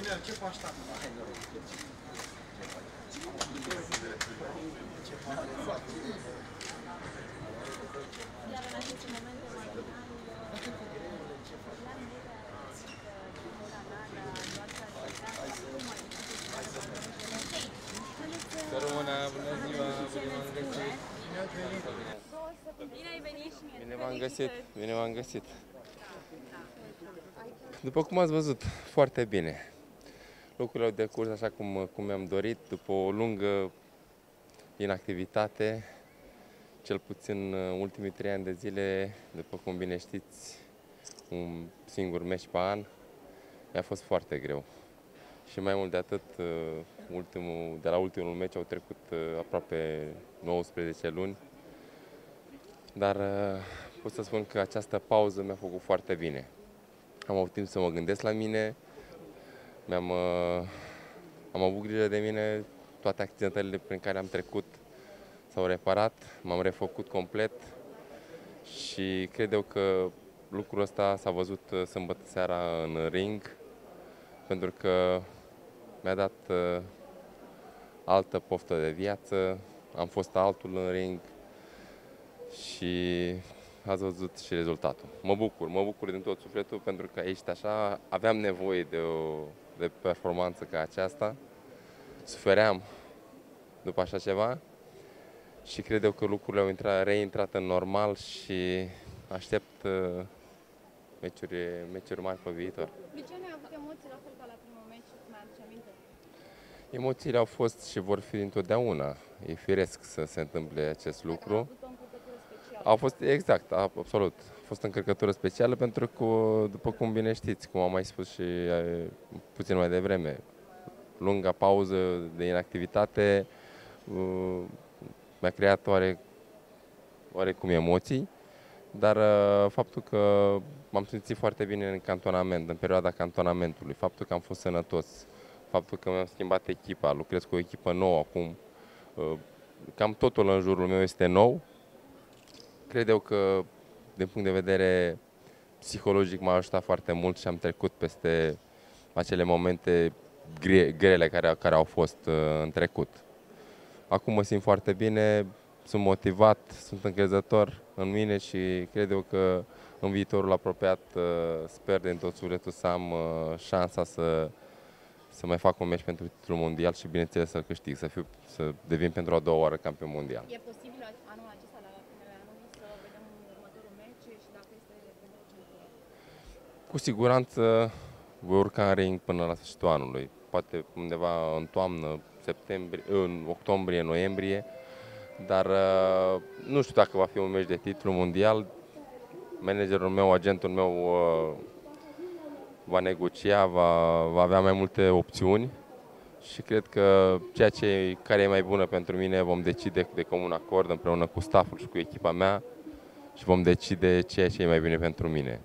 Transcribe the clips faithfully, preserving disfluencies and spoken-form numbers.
Ce faci, tata? Iar în aceste momente marginale, Să rămână, bună ziua, bine v-am găsit. Bine ai venit și mie. Bine v-am găsit, bine v-am găsit. După cum ați văzut, foarte bine. Lucrurile au decurs așa cum, cum mi-am dorit, după o lungă inactivitate, cel puțin ultimii trei ani de zile, după cum bine știți, un singur meci pe an, mi-a fost foarte greu. Și mai mult de atât, ultimul, de la ultimul meci au trecut aproape nouăsprezece luni, dar pot să spun că această pauză mi-a făcut foarte bine. Am avut timp să mă gândesc la mine, mi-am, am avut grijă de mine, toate accidentările prin care am trecut s-au reparat, m-am refăcut complet și cred eu că lucrul ăsta s-a văzut sâmbătă seara în ring, pentru că mi-a dat uh, altă poftă de viață, am fost altul în ring și ați văzut și rezultatul. Mă bucur, mă bucur din tot sufletul pentru că aici așa aveam nevoie de o de performanță ca aceasta. Sufeream după așa ceva și cred eu că lucrurile au intrat, reintrat în normal și aștept uh, meciuri, meciuri mari pe viitor. Lucian, ai avut emoții la fel ca la primul meci, îți mai aduce aminte? Emoțiile au fost și vor fi întotdeauna. E firesc să se întâmple acest lucru. Ai avut o încurcătură specială. Au fost, exact, absolut. A fost o încărcătură specială pentru că, după cum bine știți, cum am mai spus și puțin mai devreme, lunga pauză de inactivitate uh, mi-a creat oare, oarecum emoții, dar uh, faptul că m-am simțit foarte bine în cantonament, în perioada cantonamentului, faptul că am fost sănătos, faptul că mi-am schimbat echipa, lucrez cu o echipă nouă acum, uh, cam totul în jurul meu este nou. Cred eu că, din punct de vedere psihologic, m-a ajutat foarte mult și am trecut peste acele momente gre grele care, care au fost uh, în trecut. Acum mă simt foarte bine, sunt motivat, sunt încrezător în mine și cred eu că în viitorul apropiat uh, sper din tot sufletul să am uh, șansa să, să mai fac un meci pentru titlul mondial și bineînțeles să câștig, să, fiu, să devin pentru a doua oară campion mondial. E posibil anul acesta, la finele anului, să vedem următorul meci și dacă este pentru centură? Cu siguranță voi urca în ring până la sfârșitul anului, poate undeva în toamnă, septembrie, în octombrie, noiembrie, dar nu știu dacă va fi un meci de titlu mondial. Managerul meu, agentul meu va negocia, va, va avea mai multe opțiuni și cred că ceea ce care e mai bună pentru mine vom decide de comun acord împreună cu stafful și cu echipa mea și vom decide ceea ce e mai bine pentru mine.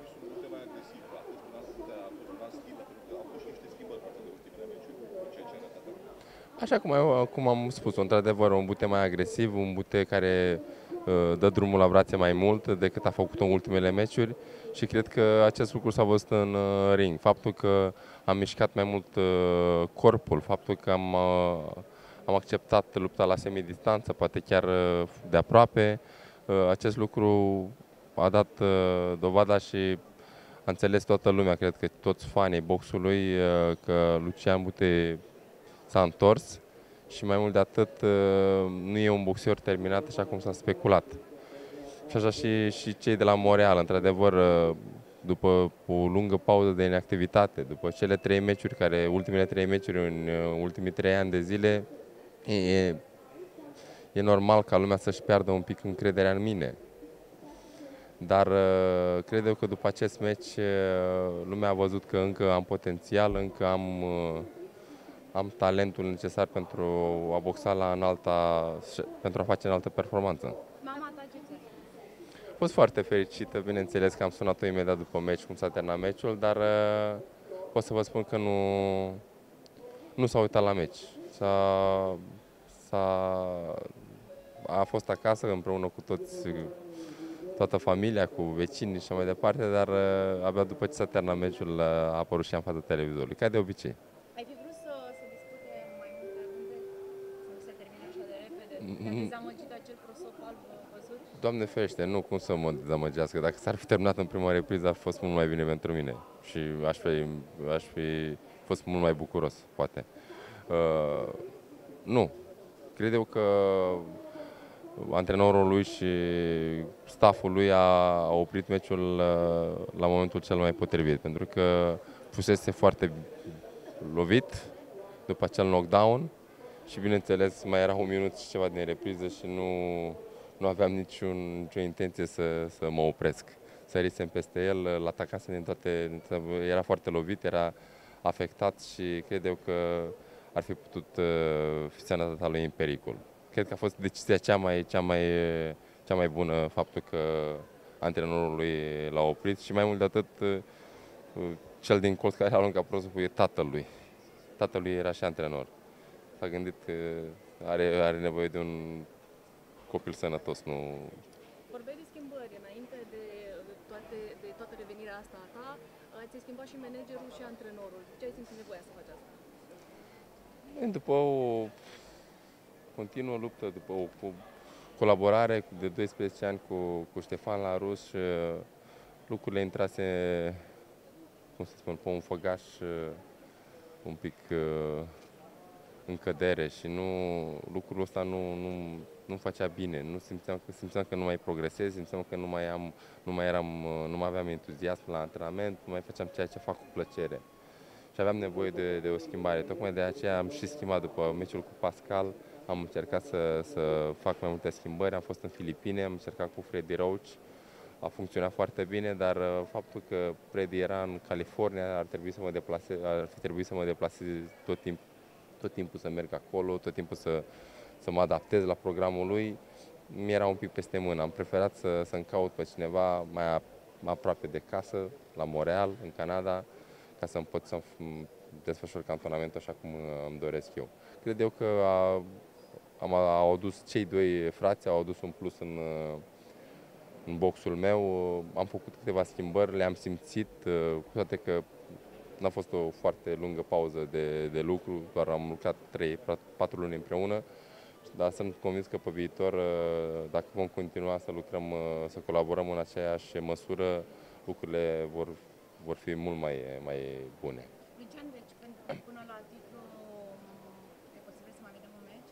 Așa cum, cum am spus, într-adevăr, un bute mai agresiv, un bute care uh, dă drumul la brațe mai mult decât a făcut-o în ultimele meciuri și cred că acest lucru s-a văzut în uh, ring. Faptul că am mișcat mai mult uh, corpul, faptul că am, uh, am acceptat lupta la semidistanță, poate chiar uh, de aproape, uh, acest lucru a dat uh, dovada și a înțeles toată lumea, cred că toți fanii boxului, uh, că Lucian Bute s-a întors și mai mult de atât nu e un boxer terminat așa cum s-a speculat. Și așa și, și cei de la Montreal, într-adevăr, după o lungă pauză de inactivitate, după cele trei meciuri, care, ultimele trei meciuri în ultimii trei ani de zile, e, e normal ca lumea să-și piardă un pic încrederea în mine. Dar cred eu că după acest meci lumea a văzut că încă am potențial, încă am am talentul necesar pentru a boxa la înalta, pentru a face înaltă performanță. Mama ta ce ți-a? Am fost foarte fericită, bineînțeles că am sunat-o imediat după meci, cum s-a terminat meciul, dar uh, pot să vă spun că nu, nu s-a uitat la meci. S-a, s-a, a fost acasă împreună cu toți toată familia, cu vecinii și așa mai departe, dar uh, abia după ce s-a terminat meciul uh, a apărut și în fața televizorului, ca de obicei. Ai fi vrut să se dispute mai multe runde, să nu se termine așa de repede? Te-a dezamăgit acel prosop alb văzut? Doamne ferește, nu, cum să mă dezamăgească. Dacă s-ar fi terminat în prima repriză, ar fi fost mult mai bine pentru mine și aș fi, aș fi fost mult mai bucuros, poate. Uh, nu. Cred eu că antrenorul lui și stafful lui a, a oprit meciul la, la momentul cel mai potrivit, pentru că fusese foarte lovit după acel knockdown și, bineînțeles, mai era un minut și ceva din repriză și nu, nu aveam niciun, nicio intenție să, să mă opresc. Sărisem peste el, îl atacasem din toate, era foarte lovit, era afectat și cred eu că ar fi putut uh, fi sănătatea lui în pericol. Cred că a fost decizia cea mai, cea mai, cea mai bună, faptul că antrenorul lui l-a oprit și mai mult de atât, uh, cel din colț care a aruncat prosopul e tatăl lui. Tatăl lui era și antrenor. S-a gândit că are, are nevoie de un copil sănătos, nu... Vorbeai de schimbări înainte de, toate, de toată revenirea asta a ta. Ți-ai schimbat și managerul și antrenorul. Ce ai simțit nevoia să faci asta? După o continuă luptă, după o colaborare de doisprezece ani cu, cu Ștefan Laruș, lucrurile intrase, cum să spun, pe un făgaș un pic în cădere și nu, lucrul ăsta nu, nu, nu făcea bine. Nu simțeam, simțeam că nu mai progresez, simțeam că nu mai, am, nu, mai eram, nu mai aveam entuziasm la antrenament, nu mai făceam ceea ce fac cu plăcere. Și aveam nevoie de, de o schimbare. Tocmai de aceea am și schimbat după meciul cu Pascal. Am încercat să, să fac mai multe schimbări. Am fost în Filipine, am încercat cu Freddy Roach. A funcționat foarte bine, dar faptul că Freddy era în California, ar trebui să mă deplasez, ar fi trebuit să mă deplasez tot, timp, tot timpul să merg acolo, tot timpul să, să mă adaptez la programul lui. Mi-era un pic peste mână. Am preferat să, să-mi caut pe cineva mai aproape de casă, la Montreal, în Canada, ca să-mi pot să desfășor cantonamentul așa cum îmi doresc eu. Cred eu că a, am, au adus cei doi frați, au adus un plus în, în boxul meu. Am făcut câteva schimbări, le-am simțit, cu toate că n-a fost o foarte lungă pauză de, de lucru, doar am lucrat trei patru luni împreună, dar sunt convins că pe viitor, dacă vom continua să lucrăm, să colaborăm în aceeași măsură, lucrurile vor vor fi mult mai, mai bune. Lucian, deci pentru, până la titlu e posibil să mai vedem un meci?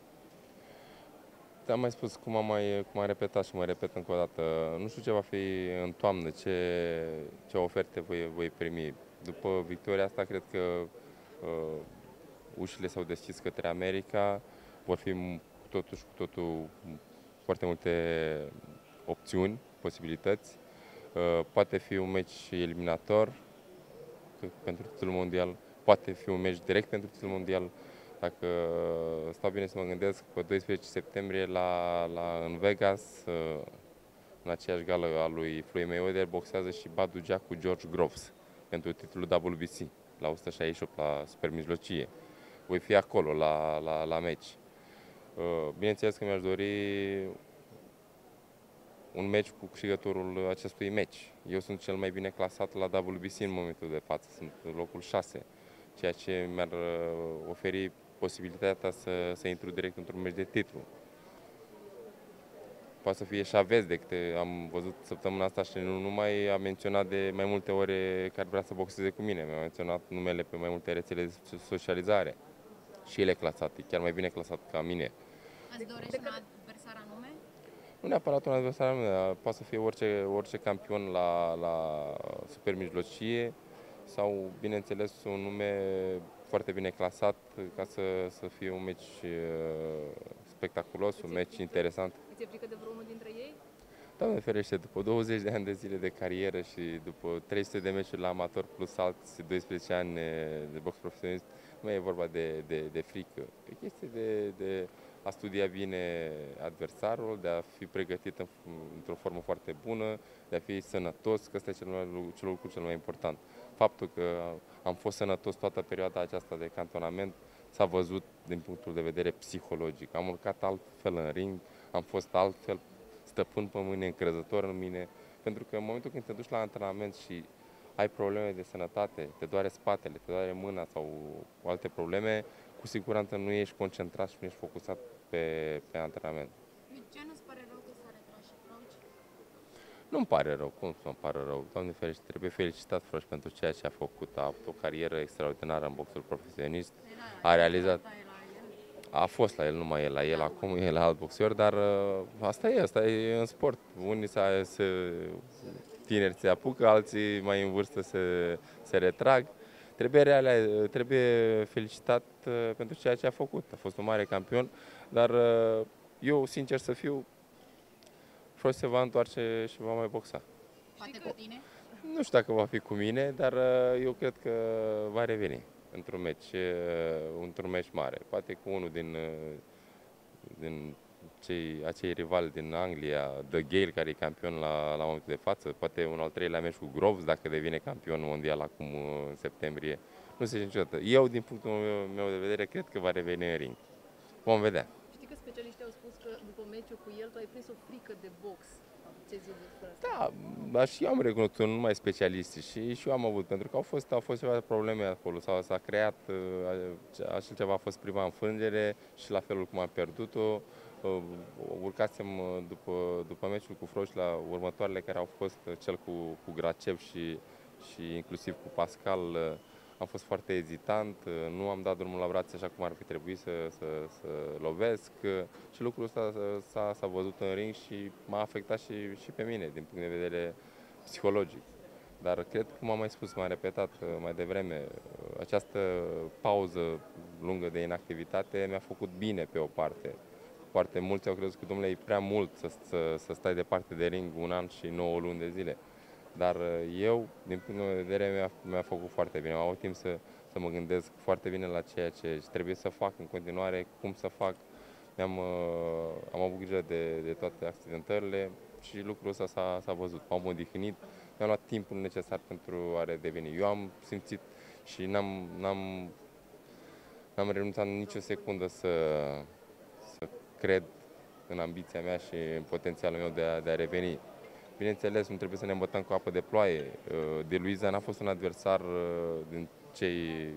Te-am mai spus, cum am mai cum am repetat și mai repet încă o dată, nu știu ce va fi în toamnă, ce, ce oferte voi, voi primi. După victoria asta, cred că uh, ușile s-au deschis către America, vor fi cu totul și cu totul foarte multe opțiuni, posibilități. Uh, poate fi un meci eliminator pentru titlul mondial, poate fi un meci direct pentru titlul mondial. Dacă stau bine să mă gândesc, pe doisprezece septembrie la, la, în Vegas, uh, în aceeași gală a lui Floyd Mayweather, boxează și Badu Jack cu George Groves pentru titlul W B C la o sută șaizeci și opt la super mijlocie. Voi fi acolo la, la, la meci. Uh, bineînțeles că mi-aș dori un meci cu câștigătorul acestui meci. Eu sunt cel mai bine clasat la W B C în momentul de față, sunt locul șase, ceea ce mi-ar oferi posibilitatea să, să intru direct într-un meci de titlu. Poate să fie Chavez, de câte am văzut săptămâna asta și nu numai, a menționat de mai multe ore că ar vrea să boxeze cu mine. Mi-a menționat numele pe mai multe rețele de socializare. Și el e clasat, e chiar mai bine clasat ca mine. Îți dorești un adversar anume? Nu neapărat un adversar anume, poate să fie orice, orice campion la, la super mijlocie sau, bineînțeles, un nume foarte bine clasat ca să, să fie un meci spectaculos, un meci interesant. Îți e frică de vreunul dintre ei? Doamne ferește, după douăzeci de ani de zile de carieră și după trei sute de meciuri la amator plus alți doisprezece ani de box profesionist, nu e vorba de, de, de frică. E chestie de, de a studia bine adversarul, de a fi pregătit în, într-o formă foarte bună, de a fi sănătos, că ăsta e cel, mai, cel lucru cel mai important. Faptul că am fost sănătos toată perioada aceasta de cantonament s-a văzut din punctul de vedere psihologic. Am urcat altfel în ring, am fost altfel stăpân pe mine, încrezător în mine, pentru că în momentul când te duci la antrenament și ai probleme de sănătate, te doare spatele, te doare mâna sau alte probleme, cu siguranță nu ești concentrat și nu ești focusat pe, pe antrenament. Ce nu-ți pare rău că s-a retras și Froci? Nu-mi pare rău, cum să-mi pară rău? Doamne ferește, trebuie felicitat Froș pentru ceea ce a făcut. A avut o carieră extraordinară în boxul profesionist, a realizat, a fost la el, numai el la el, acum e la alt boxer, dar uh, asta e, asta e în sport. Unii se, se, tineri se apucă, alții mai în vârstă se, se retrag. Trebuie, reale, trebuie felicitat uh, pentru ceea ce a făcut. A fost un mare campion, dar uh, eu, sincer să fiu, Froș se va întoarce și va mai boxa. Poate cu tine? Nu știu dacă va fi cu mine, dar uh, eu cred că va reveni într-un meci, uh, într-un meci mare. Poate cu unul din, uh, din cei, acei rivali din Anglia, The Gale, care e campion la, la momentul de față, poate un al treilea meci cu Groves, dacă devine campion mondial acum uh, în septembrie. Nu se știe niciodată. Eu, din punctul meu, meu de vedere, cred că va reveni în ring. Vom vedea. Știi că specialiștii au spus că după meciul cu el tu ai prins o frică de box. Ce zici despre asta? Da, dar și eu am recunoscut, nu numai specialiștii, și, și eu am avut, pentru că au fost, au fost ceva probleme acolo, s-a, s-a creat, uh, așa ceva a fost prima înfrângere și la felul cum am pierdut-o. Uh, urcasem uh, după, după meciul cu Froș la următoarele care au fost uh, cel cu, cu Gracev și, și inclusiv cu Pascal. Uh, am fost foarte ezitant, uh, nu am dat drumul la brațe așa cum ar fi trebuit să, să, să lovesc uh, și lucrul ăsta s-a, s-a văzut în ring și m-a afectat și, și pe mine din punct de vedere psihologic. Dar cred, cum am mai spus, m-am repetat uh, mai devreme, uh, această pauză lungă de inactivitate mi-a făcut bine pe o parte. Foarte mulți au crezut că, domnule, e prea mult să, să, să stai departe de ring un an și nouă luni de zile. Dar eu, din punct de vedere, mi-a, mi-a făcut foarte bine. Am avut timp să, să mă gândesc foarte bine la ceea ce trebuie să fac în continuare, cum să fac. Mi-am, am avut grijă de, de toate accidentările și lucrul ăsta s-a, s-a văzut. M-am odihnit, mi-am luat timpul necesar pentru a redeveni. Eu am simțit și n-am, n-am, n-am renunțat nicio secundă să, să cred în ambiția mea și în potențialul meu de a, de a reveni. Bineînțeles, nu trebuie să ne îmbătăm cu apă de ploaie. De Luiza n-a fost un adversar din cei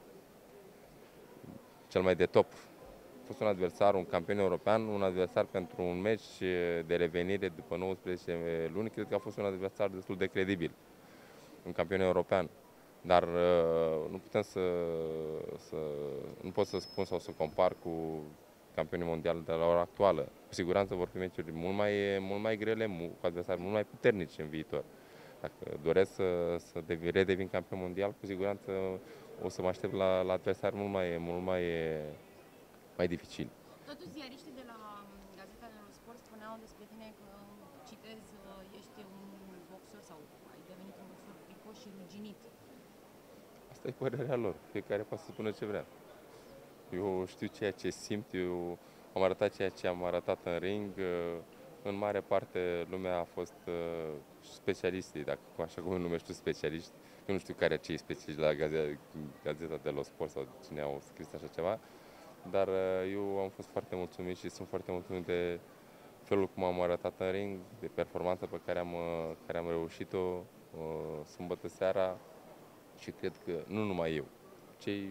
cel mai de top. A fost un adversar, un campion european, un adversar pentru un meci de revenire după nouăsprezece luni. Cred că a fost un adversar destul de credibil, un campion european. Dar nu putem să, să nu pot să spun sau să compar cu campionii mondiali de la ora actuală. Cu siguranță vor fi meciuri mult mai, mult mai grele, cu adversari mult mai puternici în viitor. Dacă doresc să, să devin, redevin campion mondial, cu siguranță o să mă aștept la, la adversari mult mai, mult mai, mai dificili. Totuși, ziariștii de la Gazeta de Sport spuneau despre tine că, citez, ești un boxer sau ai devenit un boxer fricoș și ruginit. Asta e părerea lor. Fiecare poate să spună ce vrea. Eu știu ceea ce simt, eu am arătat ceea ce am arătat în ring. În mare parte lumea a fost specialiștii, dacă așa cum îi numești tu specialiști. Eu nu știu care cei specialiști la Gazeta, Gazeta de Sport sau cine au scris așa ceva, dar eu am fost foarte mulțumit și sunt foarte mulțumit de felul cum am arătat în ring, de performanța pe care am, care am reușit-o sâmbătă seara și cred că nu numai eu, cei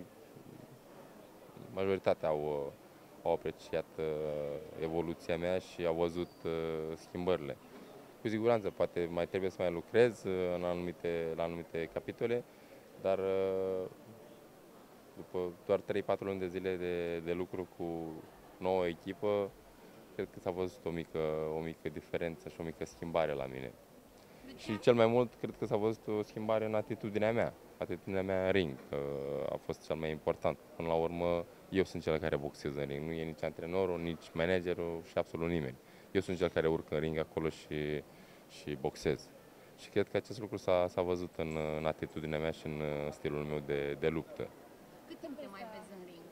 majoritatea au, au apreciat uh, evoluția mea și au văzut uh, schimbările. Cu siguranță, poate mai trebuie să mai lucrez uh, în anumite, la anumite capitole, dar uh, după doar trei patru luni de zile de, de lucru cu nouă echipă, cred că s-a văzut o mică, o mică diferență și o mică schimbare la mine. Și cel mai mult, cred că s-a văzut o schimbare în atitudinea mea. Atitudinea mea în ring a fost cel mai important. Până la urmă, eu sunt cel care boxez în ring. Nu e nici antrenorul, nici managerul și absolut nimeni. Eu sunt cel care urcă în ring acolo și, și boxez. Și cred că acest lucru s-a, s-a văzut în, în atitudinea mea și în stilul meu de, de luptă. Cât timp te mai vezi în ring?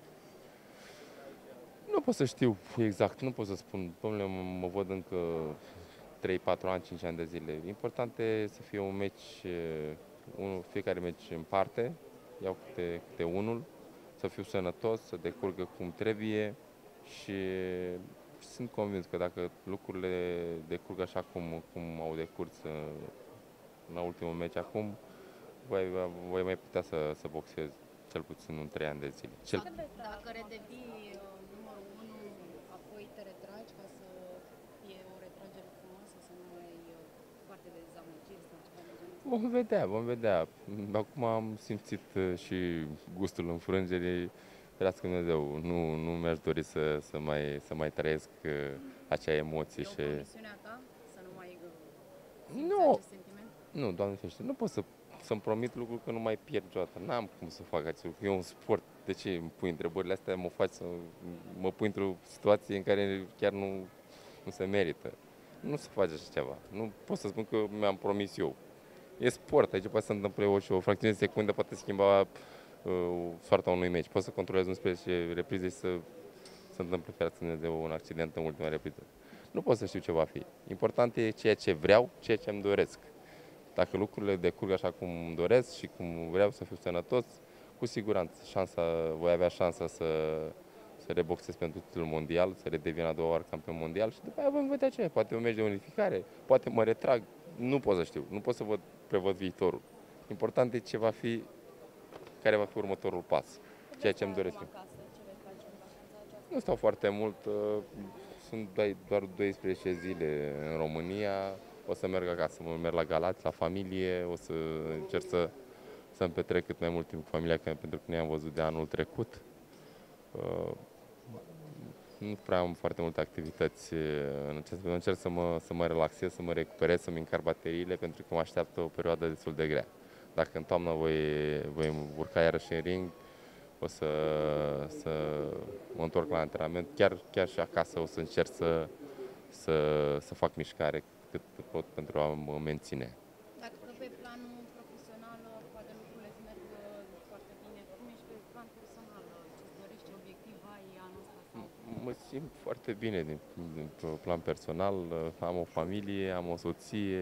Nu pot să știu exact, nu pot să spun. Dom'le, mă, mă văd încă trei patru ani, cinci ani de zile. Important e să fie un meci, unul, fiecare meci în parte, iau câte, câte unul, să fiu sănătos, să decurgă cum trebuie și, sunt convins că dacă lucrurile decurg așa cum, cum au decurs în ultimul meci acum, voi, voi mai putea să, să boxez cel puțin un trei ani de zile. Cel... Dacă redevii uh, numărul unu, apoi te retragi ca să fie o retragere frumoasă, să nu mai ai uh, parte de dezamăgiri sau ceva de genul ăsta? Vom vedea, vom vedea. Acum am simțit uh, și gustul înfrângerii. Ferească Dumnezeu, nu, nu mi-aș dori să, să, mai, să mai trăiesc uh, acea emoție. E o și... promisiunea ta să nu mai uh, Nu. acest sentiment? Nu, Doamne ferește, nu pot să, să-mi promit lucruri că nu mai pierd niciodată. N-am cum să fac acest lucru. E un sport. De ce îmi pui întrebările astea? Mă faci să mă pui într-o situație în care chiar nu, nu se merită. Nu se face așa ceva. Nu pot să spun că mi-am promis eu. E sport, aici poate să întâmple o, și o fracțiune de secundă, poate schimba uh, soarta unui meci. Poți să controlezi unsprezece reprize și să se întâmple ferească de un accident în ultima repriză. Nu pot să știu ce va fi. Important e ceea ce vreau, ceea ce îmi doresc. Dacă lucrurile decurg așa cum îmi doresc și cum vreau să fiu sănătos, cu siguranță șansa, voi avea șansa să, să reboxez pentru titlul mondial, să redevin a doua oară campion mondial și după aia vom vedea ce. Poate un meci de unificare, poate mă retrag, nu pot să știu, nu pot să văd, prevăd viitorul. Important e ce va fi, care va fi următorul pas, ceea ce îmi doresc eu. Nu stau foarte mult, sunt doar doisprezece zile în România. O să merg acasă, mă merg la Galați, la familie, o să încerc să, să-mi petrec cât mai mult timp cu familia, pentru că ne-am văzut de anul trecut. Uh, nu prea am foarte multe activități în acest moment. Încerc să mă, să mă relaxez, să mă recuperez, să-mi încar bateriile, pentru că mă așteaptă o perioadă destul de grea. Dacă în toamnă voi, voi urca iarăși în ring, o să, să mă întorc la antrenament. Chiar, chiar și acasă o să încerc să, să, să fac mișcare cât pot pentru a mă menține. Dacă pe planul profesional poate lucrurile îți merg foarte bine, cum ești pe plan personal? Ce-ți dorești, ce obiectiv ai anul ăsta? Sau? Mă simt foarte bine din, din plan personal, am o familie, am o soție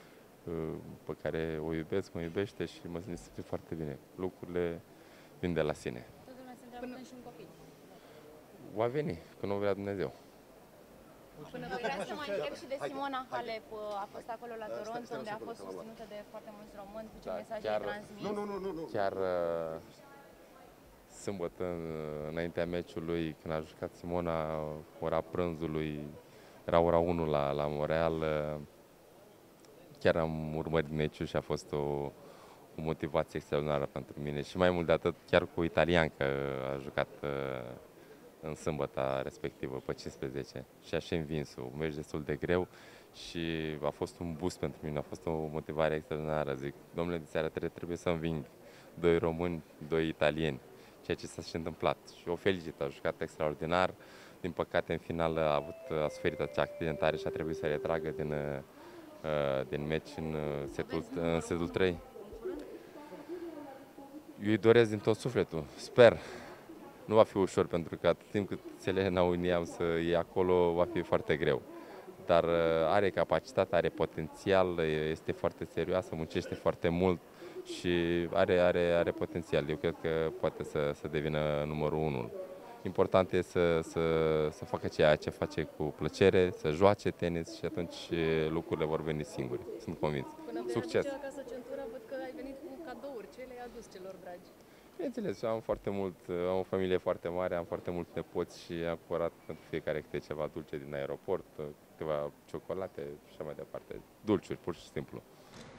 pe care o iubesc, mă iubește și mă simt foarte bine. Lucrurile vin de la sine. Toată lumea se întreabă când și un copil. Va veni, când o vrea Dumnezeu. Până vreau să mai întreb și de Simona Halep, a fost acolo la Toronto, unde a fost susținută de foarte mulți români, cu ce Da, mesaje chiar- ai transmis? Nu, nu, nu, nu, nu. Chiar uh, sâmbătă, în- înaintea meciului, când a jucat Simona, ora prânzului, era ora unu la, la Montreal, uh, chiar am urmărit meciul și a fost o, o motivație extraordinară pentru mine. Și mai mult de atât, chiar cu italiancă a jucat uh, în sâmbăta respectivă, pe cincisprezece. Și așa învins-o, un meci destul de greu și a fost un boost pentru mine, a fost o motivare extraordinară. Zic, domnule, de seara trebuie, trebuie să înving doi români, doi italieni, ceea ce s-a și întâmplat. Și o felicit, a jucat extraordinar. Din păcate, în final a, avut, a suferit acea accidentare și a trebuit să retragă din, uh, din meci în uh, setul, în setul trei. Eu îi doresc din tot sufletul, sper. Nu va fi ușor, pentru că atât timp cât Selena Williams să e acolo, va fi foarte greu. Dar are capacitate, are potențial, este foarte serioasă, muncește foarte mult și are, are, are potențial. Eu cred că poate să, să devină numărul unu. Important e să, să, să facă ceea ce face cu plăcere, să joace tenis și atunci lucrurile vor veni singure. Sunt convins. Până vei Succes! aduce acasă centura, văd că ai venit cu cadouri. Ce le-ai adus celor dragi? Bineînțeles, eu am foarte mult, am o familie foarte mare, am foarte mulți nepoți și am cumpărat pentru fiecare câte ceva dulce din aeroport, câteva ciocolate și așa mai departe. Dulciuri, pur și simplu.